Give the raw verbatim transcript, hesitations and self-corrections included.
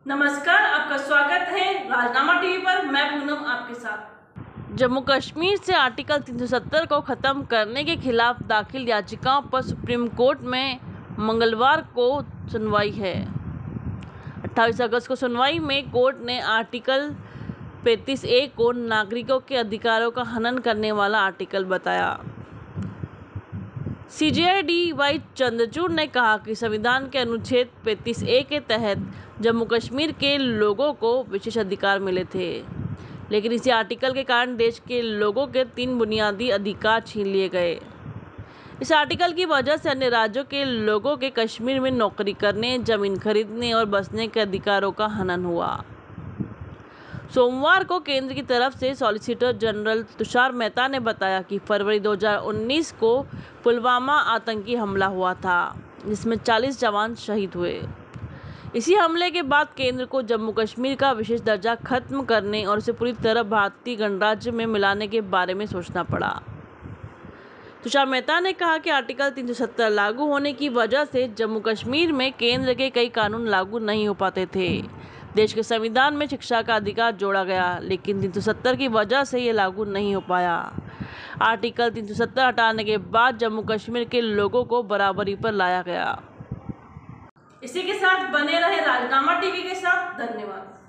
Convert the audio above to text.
नमस्कार, आपका स्वागत है राजनामा टीवी पर। मैं पूनम आपके साथ। जम्मू कश्मीर से आर्टिकल तीन सौ सत्तर को खत्म करने के खिलाफ दाखिल याचिकाओं पर सुप्रीम कोर्ट में मंगलवार को सुनवाई है। अट्ठाईस अगस्त को सुनवाई में कोर्ट ने आर्टिकल पैंतीस ए को नागरिकों के अधिकारों का हनन करने वाला आर्टिकल बताया। सीजेआई डी वाई चंद्रचूड़ ने कहा कि संविधान के अनुच्छेद पैंतीस ए के तहत जम्मू कश्मीर के लोगों को विशेष अधिकार मिले थे, लेकिन इसी आर्टिकल के कारण देश के लोगों के तीन बुनियादी अधिकार छीन लिए गए। इस आर्टिकल की वजह से अन्य राज्यों के लोगों के कश्मीर में नौकरी करने, जमीन खरीदने और बसने के अधिकारों का हनन हुआ। सोमवार को केंद्र की तरफ से सॉलिसिटर जनरल तुषार मेहता ने बताया कि फरवरी दो हज़ार उन्नीस को पुलवामा आतंकी हमला हुआ था, जिसमें चालीस जवान शहीद हुए। इसी हमले के बाद केंद्र को जम्मू कश्मीर का विशेष दर्जा खत्म करने और इसे पूरी तरह भारतीय गणराज्य में मिलाने के बारे में सोचना पड़ा। तुषार मेहता ने कहा कि आर्टिकल तीन सौ सत्तर लागू होने की वजह से जम्मू कश्मीर में केंद्र के कई कानून लागू नहीं हो पाते थे। देश के संविधान में शिक्षा का अधिकार जोड़ा गया, लेकिन तीन सौ सत्तर की वजह से ये लागू नहीं हो पाया। आर्टिकल तीन सौ सत्तर हटाने के बाद जम्मू कश्मीर के लोगों को बराबरी पर लाया गया। इसी के साथ बने रहे राजनामा टीवी के साथ। धन्यवाद।